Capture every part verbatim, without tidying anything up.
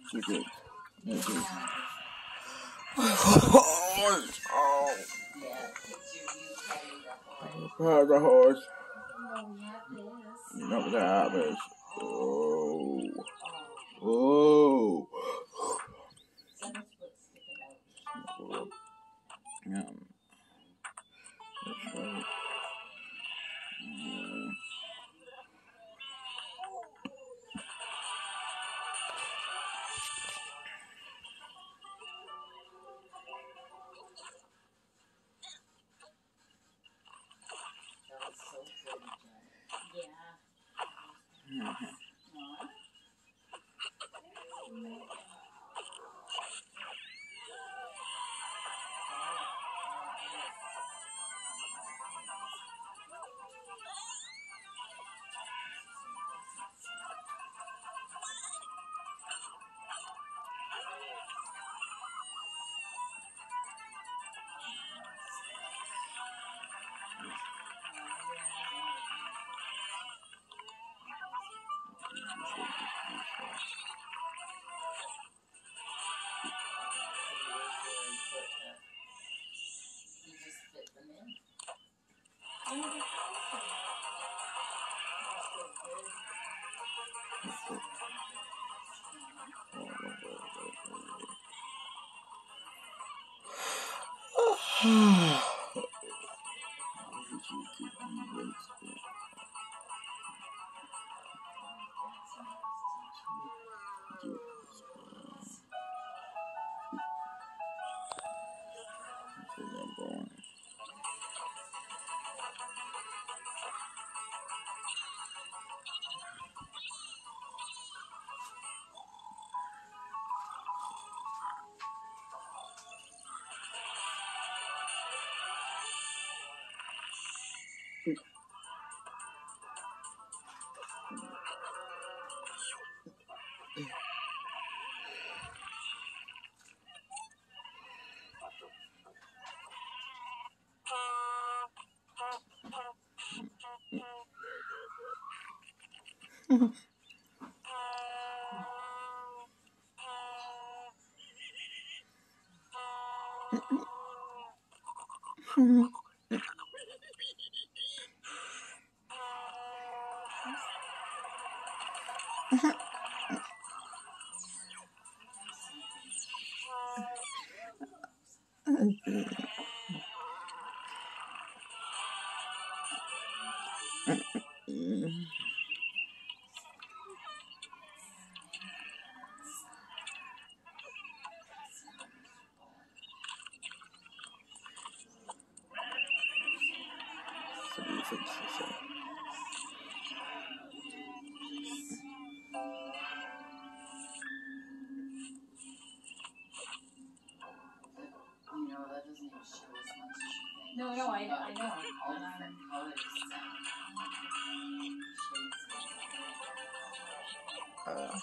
Okay. Okay. Horse. Oh. Yeah, picture you petting the horse. How's the horse? No, not this. You know what that happens. Oh. Oh. Oh. Seven foot sticking out. Yeah. That's right. Mm. That was so pretty, Jen. Yeah. Mhm. Aw. You just fit them in. You know, that doesn't even show as much as you think. No, no, I, I know. All different colors. Uh.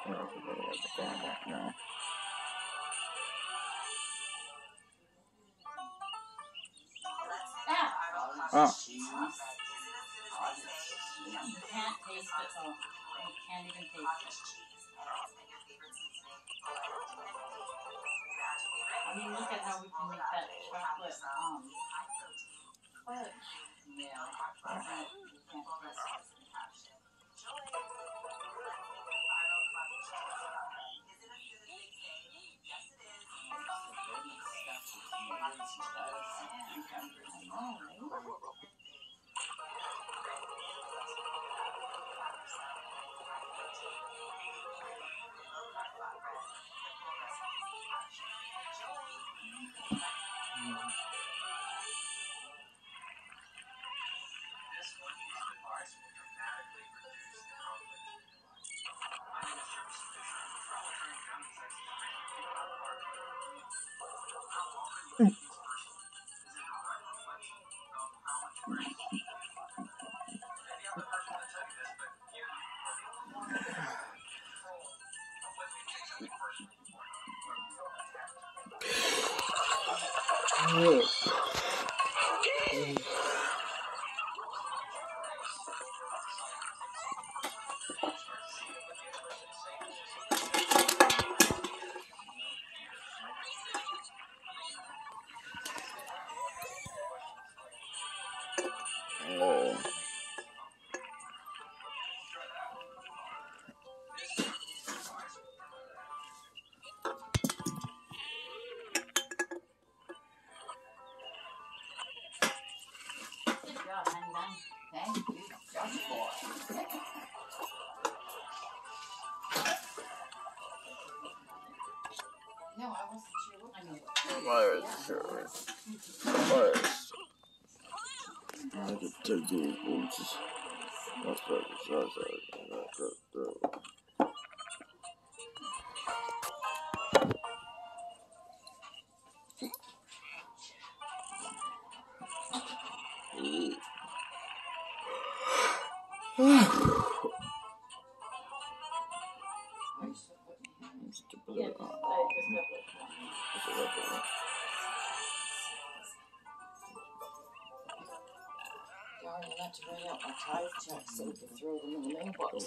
Yeah, I forgot what the phone right now. Ah. You can't taste it though. You can't even taste it. I mean, look at how we can make that chocolate um fudge. Yeah. Uh, you can't taste it. Oh. Good job, honey bun. Thank you, Josh boy. No, I wasn't sure. I know. Why is it? Why is it? I could take these boots. That's what it's like. Yeah, just, I just got like darn, I meant to write out my tithe checks so we could throw them in the mailbox.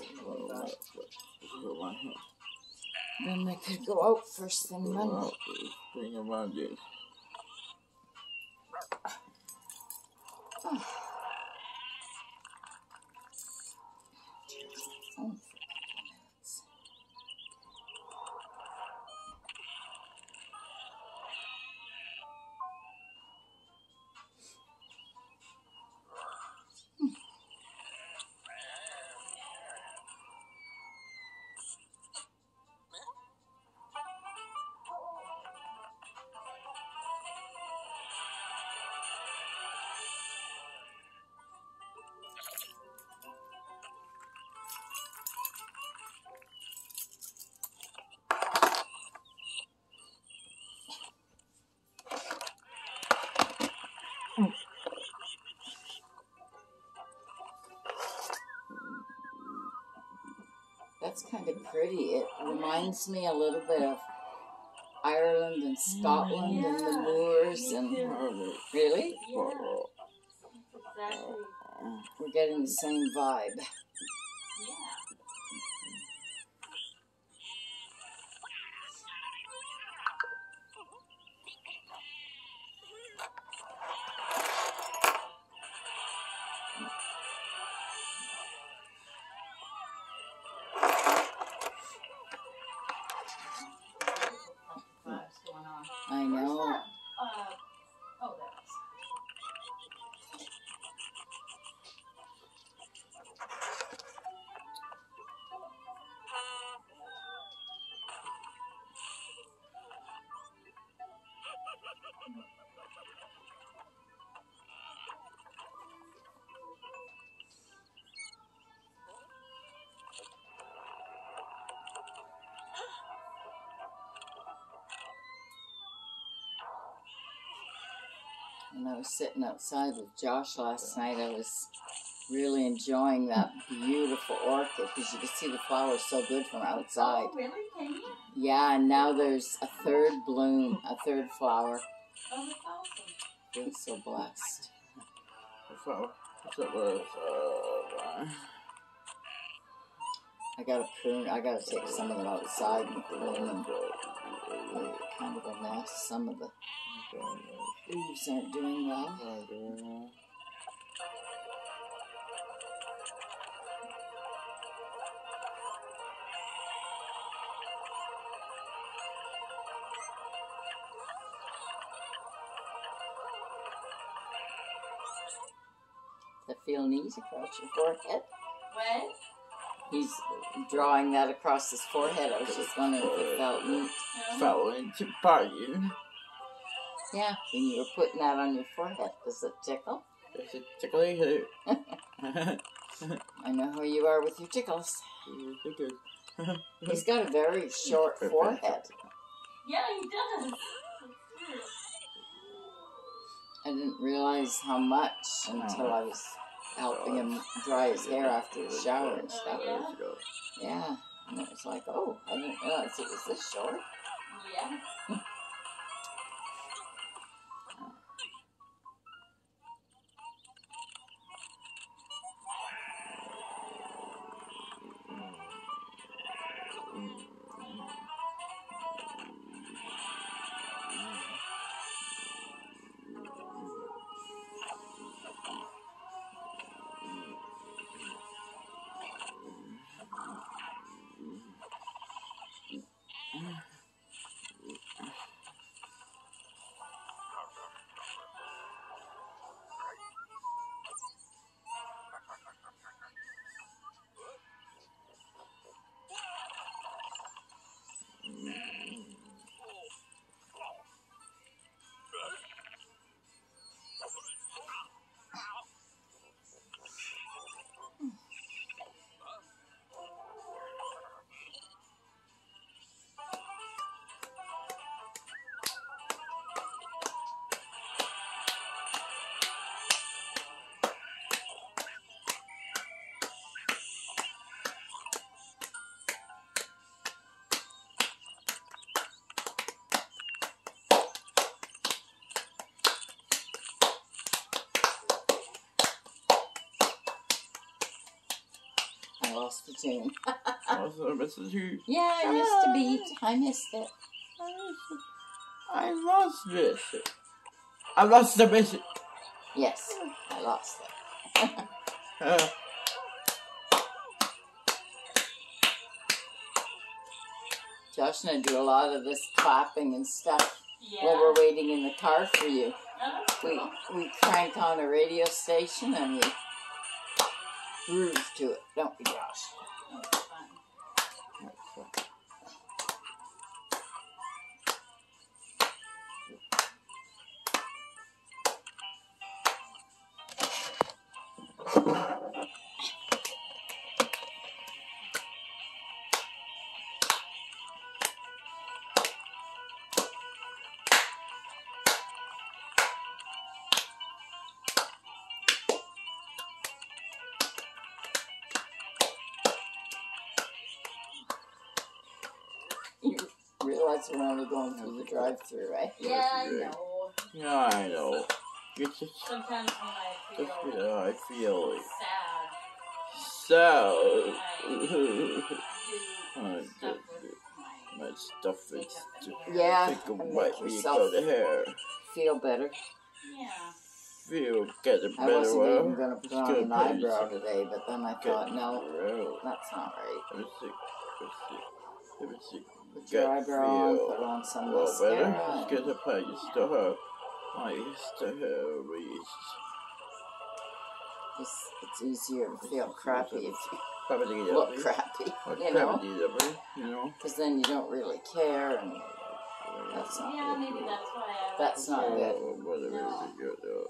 Then they could go out first thing Monday. Thing of Monday. Oh. Oh. That's kind of pretty. It reminds me a little bit of Ireland and Scotland yeah, and the Moors and really? Yeah. Exactly. We're getting the same vibe. Yeah. I know. Uh, oh, there it is. When I was sitting outside with Josh last night, I was Really enjoying that beautiful orchid because you can see the flowers so good from outside. Oh, really? Can you? Yeah, and now there's a third bloom, a third flower. Oh, that's awesome. Feel so blessed. The flower. What's up with uh, I gotta prune. I gotta take some of them outside and prune them. They're kind of a mess. Some of the leaves aren't doing well. Does it feel neat across your forehead? What? He's drawing that across his forehead. I was just wondering if it felt neat. Fell into partying. Yeah, when you were putting that on your forehead, does it tickle? Does it tickle you? I know how you are with your tickles. He's got a very short forehead. Yeah, he does. I didn't realize how much until I was helping him dry his hair after his shower and stuff. Oh, Yeah, and it was like, oh, I didn't realize it was this short. Yeah. I lost the tune. Also, Missus Hughes. Yeah, I missed a beat. I missed it. I lost this. I lost the mission. Yes, I lost it. Uh, Josh and I do a lot of this clapping and stuff Yeah. while we're waiting in the car for you. Oh, that's We cool. we crank on a radio station and we groove to it, don't we, Josh? That's fun. You realize we're only going through the drive-through, right? Yeah, I know. yeah, I know. It's just, Sometimes when I just feel yeah, I feel like sad, so. I do Uh, stuff the- with my My stuff is to Yeah, think of and what make we yourself got hair. feel better. yeah. Feel get a I better wasn't well. even going to put It's on good an place. eyebrow today, but then I Get thought, no, real. that's not right. Let me see. Let me see. Let me see. Put your Get eyebrow on, feel put on some well better. mascara. Let's get a place to have. I used to have reached. It's, it's easier to feel crappy if you Probably look crappy, Or you know? crappy, you know? Because then you don't really care, and that's not Yeah, good. maybe that's why I That's not good. Oh, whatever No. you do.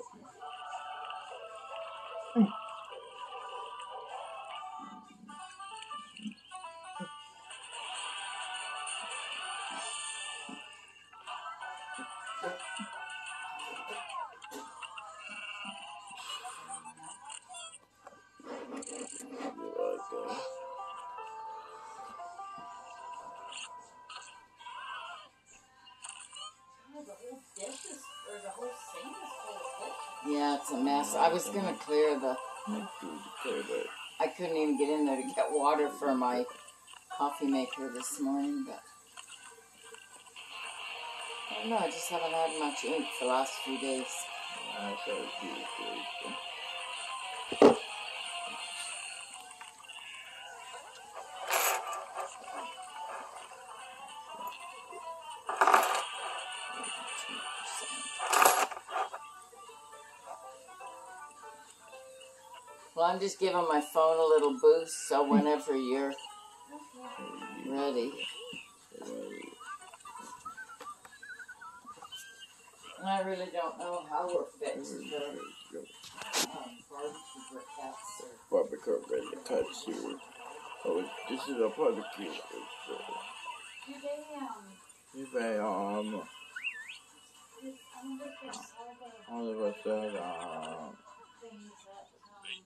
Yeah, it's a mess. I was gonna clear the. Clear that. I couldn't even get in there to get water for my coffee maker this morning, but I don't know. I just haven't had much ink for the last few days. I thought it was beautiful. Well, I'm just giving my phone a little boost, so whenever you're ready. And I really don't know how we're fixed for um, barbecue briquettes or... Barbecue ready to cut here. Oh, this is a barbecue. It's, uh, Do they, um, you may, um, I wonder if they sell the all of us said, um, things that, um,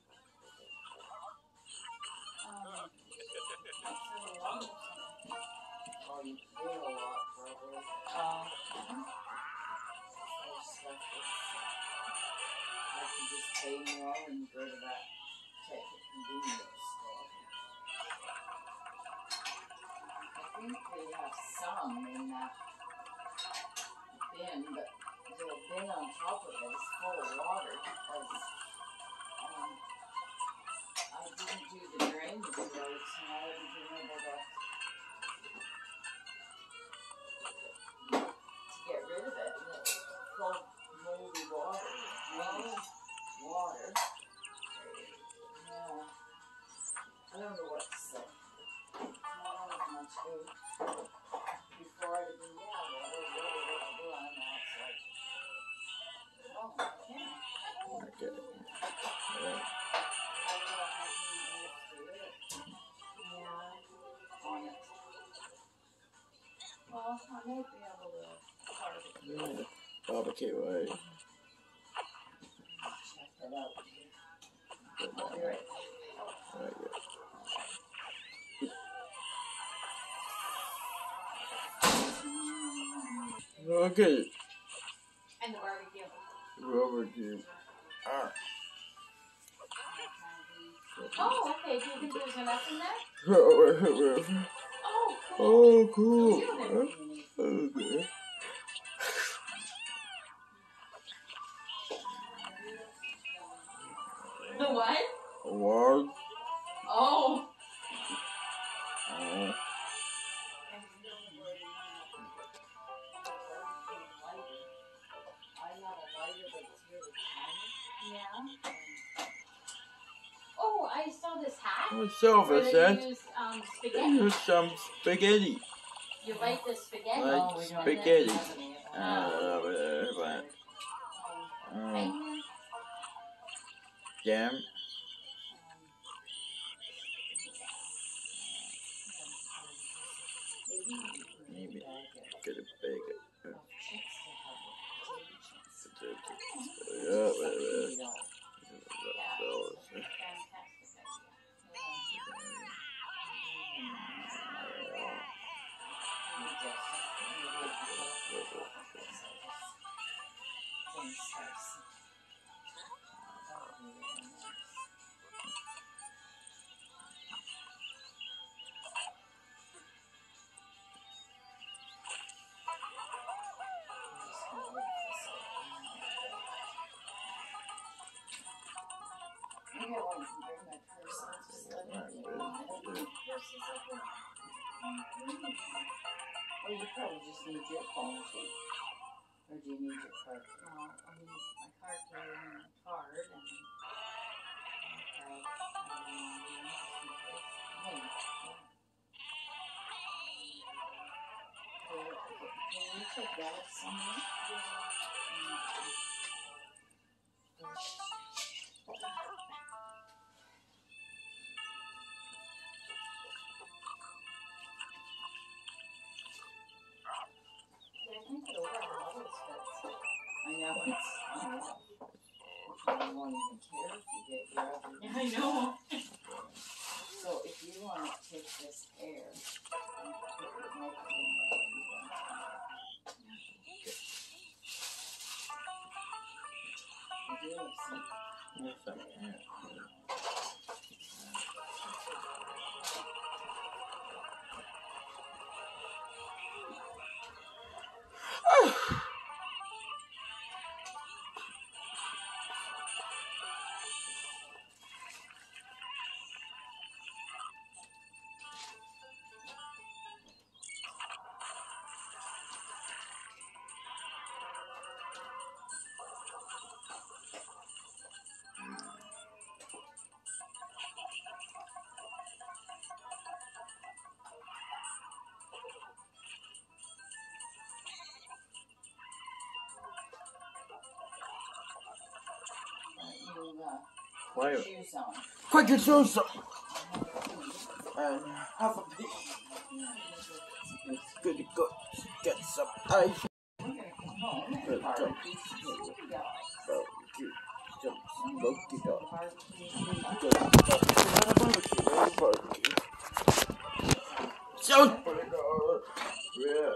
um, what's in the water or something? Oh, you did a lot, probably. Oh. There's stuff that's... I can just pay more and go to that type of convenience store. I think they have some in that bin, but the bin on top of it is full of water because um, I didn't do the drainage roads and I haven't been able to, to get rid of it. And it's full of moldy water, drainage water. Yeah. I don't know what to say. I don't have much food. Before I'd have been, yeah, well, blah, blah, blah, blah, blah, and now it's like, oh, yeah. okay. Yeah. I thought I didn't live through it Yeah. on it. Well, I may be able to barbecue. Yeah. Barbecue, right? Check that out. Put I'll that be on. right Right, yeah. Okay. And the barbecue. Barbecue. Ah. Oh, okay. Do you think there's enough in there? Oh, Oh, cool. cool. Okay. The what? Award. Oh. Oh. Yeah. Oh, I saw this hat. What's Where over, they son? use um, spaghetti. Here's some spaghetti. You like the spaghetti? Like Oh, we don't spaghetti. have any of that. Uh, whatever. Um, Uh, and jam. Maybe get a bigger. Yeah, whatever. fantastic idea. Well, you probably just need your phone too. Or do you need your card? Well, I need my card here and my card and okay. Oh, yeah. Can you take that somewhere? Yeah, I think it'll work. All those fits. I know it's. I know. You won't even care if you get your other. Yeah, I know. So if you want to take this hair and put it right in there, you want to. I do Seriously. Yes, I can. You, uh, Wait. shoes on. Quick, get yours on. And have a pee. It's good to go get some ice. We're gonna come home and Good barbecue job. some dog. Barbecue. Some smoky dog. Barbecue. Good job. Barbecue. Barbecue. So, yeah.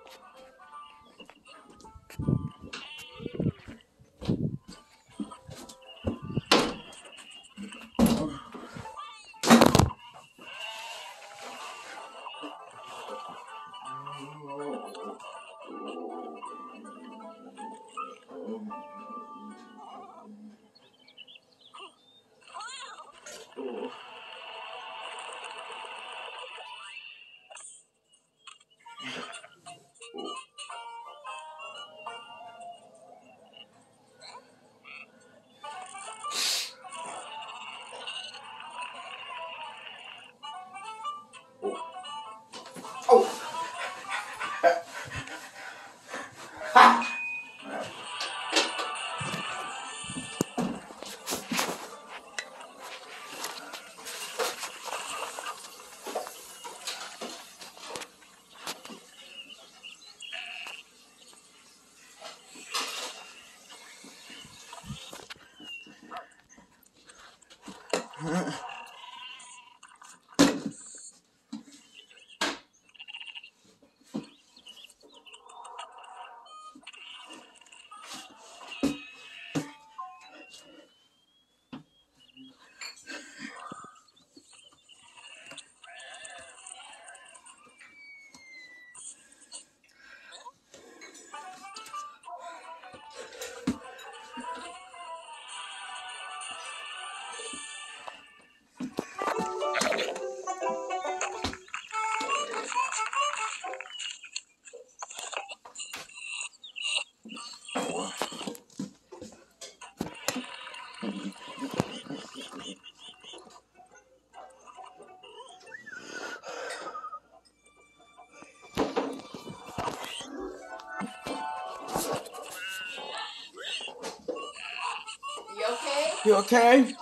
You okay? You okay?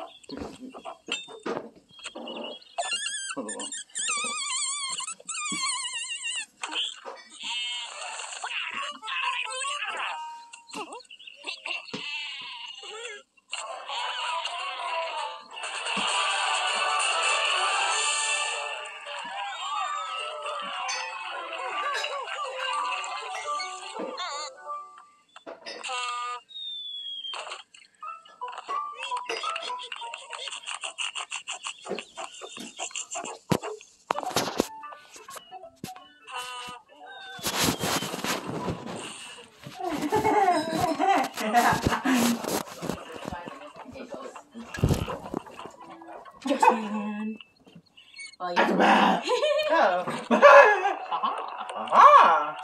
Hold on. Well, you Acrobat! Oh. Aha!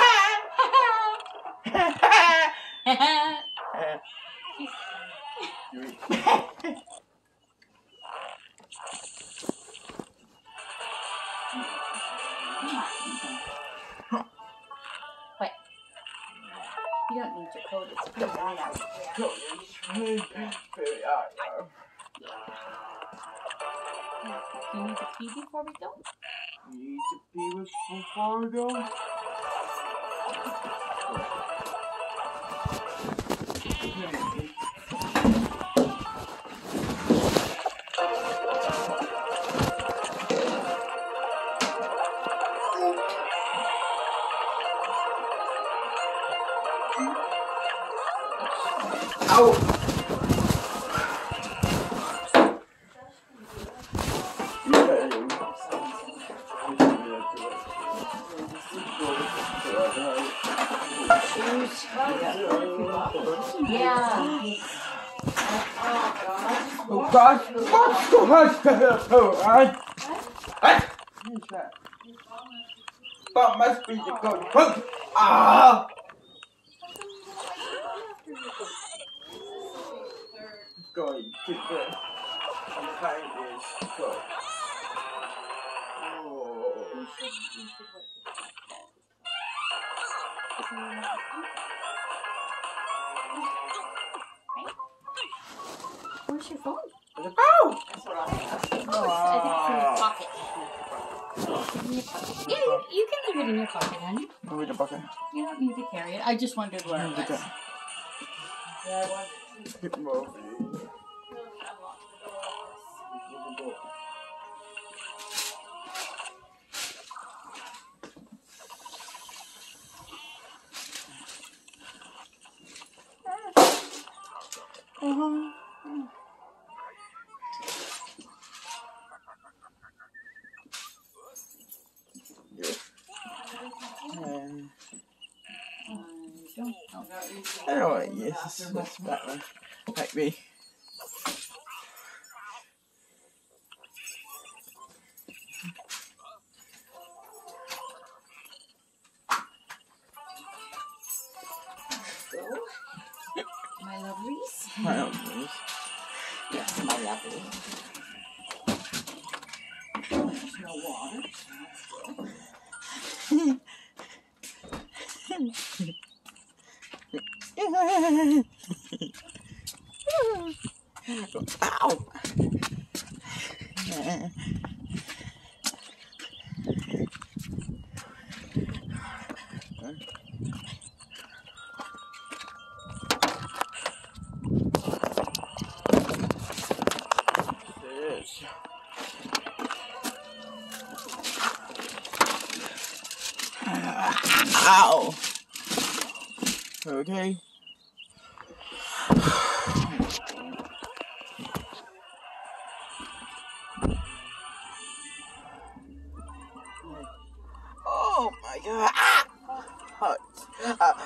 What? You don't need your coat. It's pretty hot out there. Do you need to pee before we go? You need to pee before we go? Ow! Shoes. Yeah. Oh God! What's the hospital? Right? That must be the good hook. Ah! Going to the behind is good. Oh. Where's your phone? Oh! That's what I'm asking. Oh, I think it's in your pocket. In your pocket. Yeah, you, you can leave it in your pocket, honey. Where's the bucket? You don't need to carry it. I just wondered where it was. Okay. Yeah, I wanted to. Get more. Uh-huh. Um, I know what, yes, that's better. Like me. My lovelies? My own news. Yes, my lovely. There's no water. Ow! Yes. Ow! Okay. Oh my God! Ah! Hot. Ah.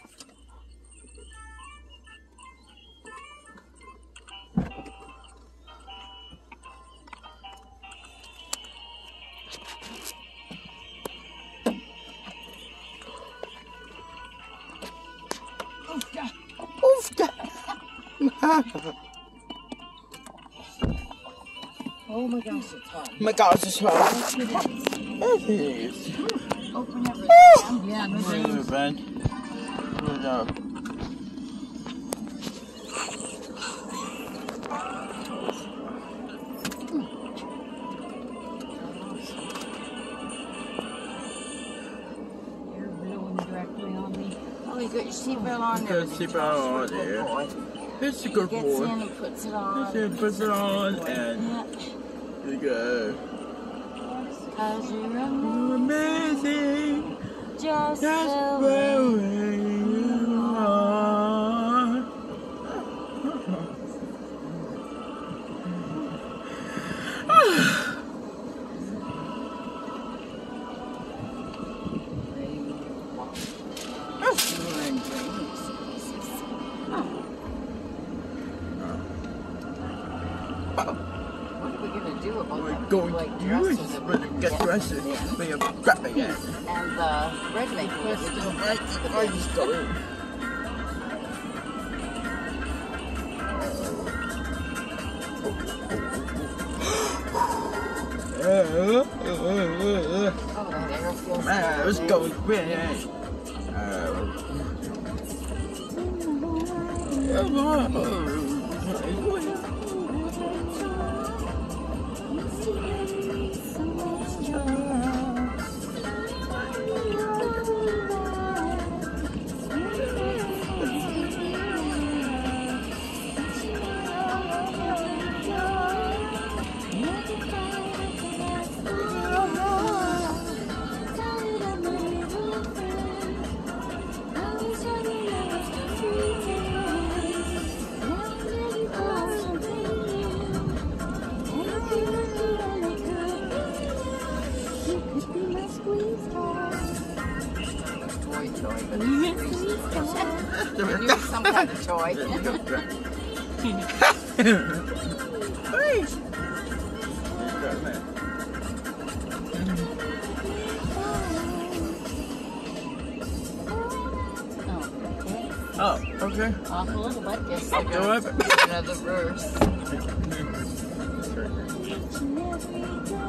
Oofda. Oofda. Oh my gosh, it's hot. My gosh, it's hot. It is. Open everything. Yeah, Where's moving. the bed? Where's the... You're blowing directly on me. Oh, you got your seatbelt on. You got your seatbelt on there. It's a good Gets boy. in and puts it on. He puts it on and Yeah. here you go. Cause you're You're amazing. just That's the the way. way you are. What are we gonna do about We're that going white to dresses use that but we get get dresses in? for your crap again. And the redneck that we don't like the I just go in. Oh, that air feels Man, let's good. go quick. Thank you. Be my squeeze toy. Toy, toy, but Be my it's squeeze toy. you're some kind of toy. Hey! Oh, Oh, okay. off a little bit, just like Do a, it. another verse. Each and every day.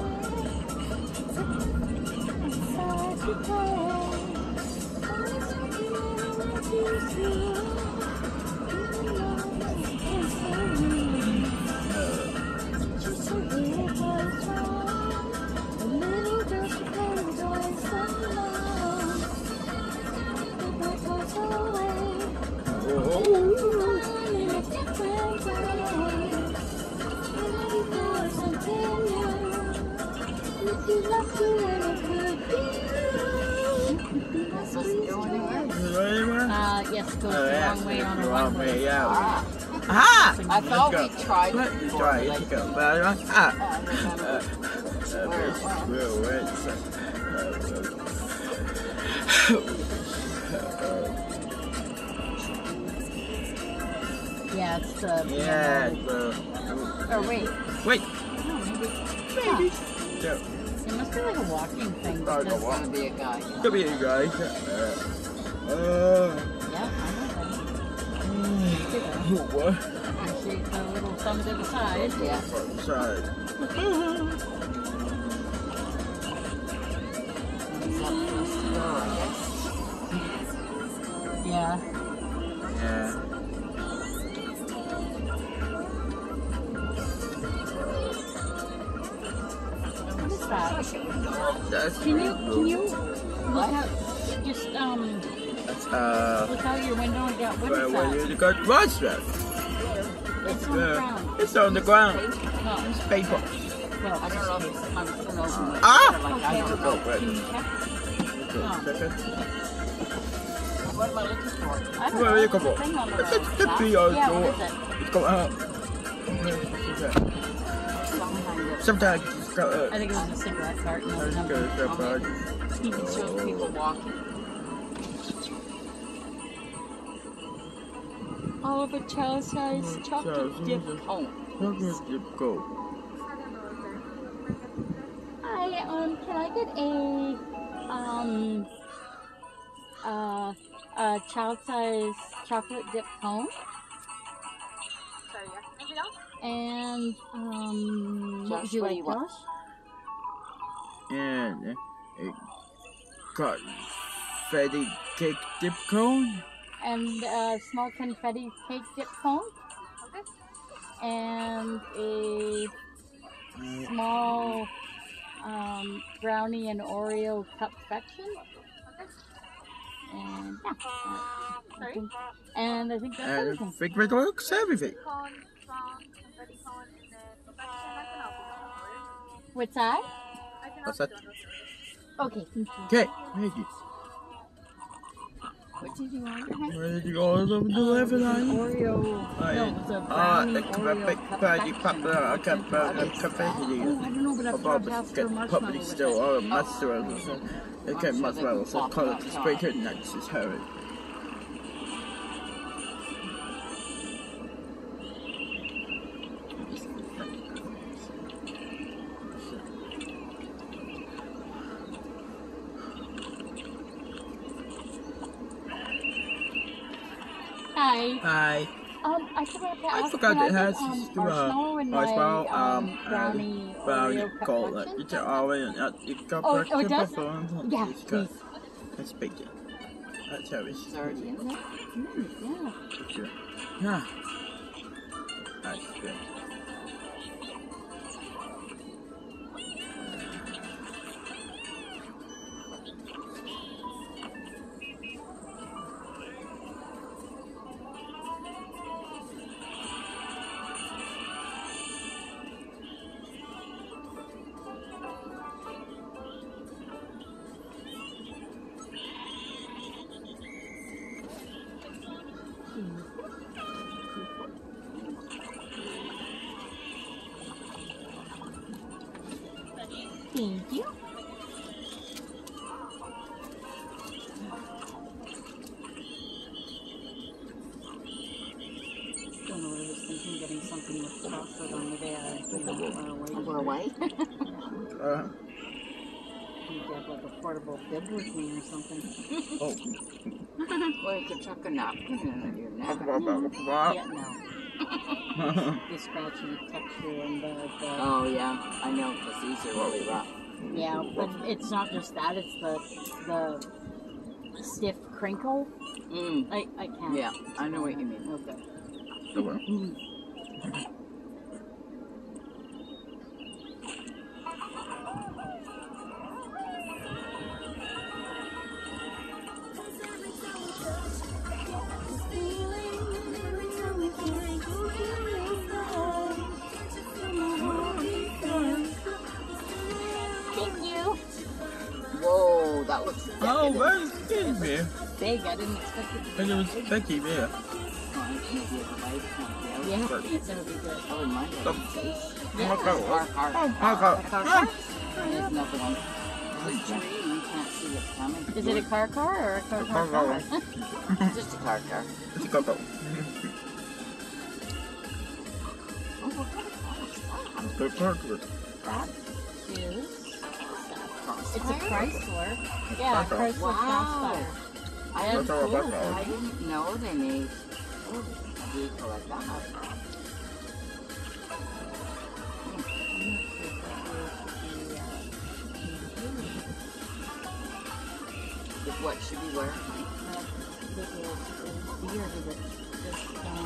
Inside your play. Always looking at you see. Even though it's so mean. Just a little boy's wrong. A little girl should play with toys alone. The boy goes away. Whoa. In a different way. Ready for something new. If you love to and it could be you. Does it go anywhere? Is it anywhere? Uh, yes, it goes Oh, the yeah, wrong way on a the wrong one way, way. yeah. Ah, Aha! I thought Let's we go. tried it Let me before. try it. like, Let's go. Bad one. Ah! I remember. Uh, uh, where's, where, where is it? Yeah, it's the. Uh, yeah, the, Or wait. wait, No, maybe. maybe. Yeah, It must be like a walking thing. Oh, Because, no, It's gonna be a guy. could be you guys. Uh, uh, yeah, I know that. what? Actually, the little thumb to the side. Yeah. Sorry. He's up supposed to go, I guess. Yeah. Yeah. What is that? That's Can you pretty can you cool. look out? Just um That's, uh, look out your window and get what where, is where that? you got Roswell? It's on the Uh, ground. it's on the ground. No, It's paper. well, I don't know if it's, I'm gonna open it. Ah! Like, I don't Go, know. wait. can you check? Okay, check it. What am I looking for? I don't Where know. are you going? Thing on the It's road. a tippy or Yeah, door. what is it? It's got out. Some kind of. Sometimes it's got I uh, think it was a cigarette carton or it's got something. a bird. He shows people walking. Oliver child-sized chocolate dip. Oh, Look at the go. Hi, um, can I get a um uh a child-sized chocolate dip cone? Sorry, yeah. Anything else? And um, what would Josh, you what do like, you want? Josh? And it got fatty cake dip cone. And a small confetti cake dip cone. Okay. And a Uh, small um, brownie and Oreo cup section. And yeah. uh, I Sorry? think- And I think that's and everything. big big looks everything. Cone, strong, confetti cone, and then perfection. I can help you. What's that? I can What's help that? you. Okay, thank you. Okay, thank you. What did you want? Where did you go over the left An line? Oreo. Oh, no, yeah. it's a Ah, brownie the Oreo big cup fatty section. pop, uh, cup, uh, confetti. Oh, I don't know, but I've About got past get the puppy marshmallow with still it. or mozzarella. So they I'm get sure they mozzarella. can So pop call it it on the top. sprinkle nuts is Harry. Hi. Hi. Um, I forgot to I ask. forgot can I it has get, um, to, uh, marshmallow in my marshmallow, um, um, brownie brownie Oreo cup call it. section? It's already uh, you got Oh, back oh, it to does? the phone. Yeah, It's got- please. That's big. Yeah. That's how it's. it's already in there. Mm, yeah. Sure. Yeah. That's good. Thank you. chocolate on the bed. You know, while We're we're away. away. Uh, You have like a portable bib routine or something. oh. Well, you could tuck a napkin in at your neck. Yeah, no. The scratchy texture and the, the Oh, yeah. I know, because these are really rough. yeah, but it's not just that, it's the the stiff crinkle. Mm. I, I can't. Yeah, I know what you mean. Okay. Oh, well. Thank you. Whoa, that looks Oh, decadent. very big beer. Big, I didn't expect it to be And it was big. sticky beer. Oh, maybe a bite. Yeah, that would be good. That would mind Stop. it. Face. Yeah. Car, car, car. Oh, car, car. A car Ah. car? There's another one. There's a tree and you can't see what's coming. Is it a car car or a car A car car car? car. Just a car car. It's a cocoa. Oh, what kind of car is that? It's good chocolate. That is. Crossfire? It's a Chrysler. Yeah, a Chrysler. Chrysler Wow. Crossfire. I That's didn't, That's all cool. about I didn't know they made oh, a vehicle like that. I'm not sure if that With what should be where? was the, uh, little, little beard of it. Just, um,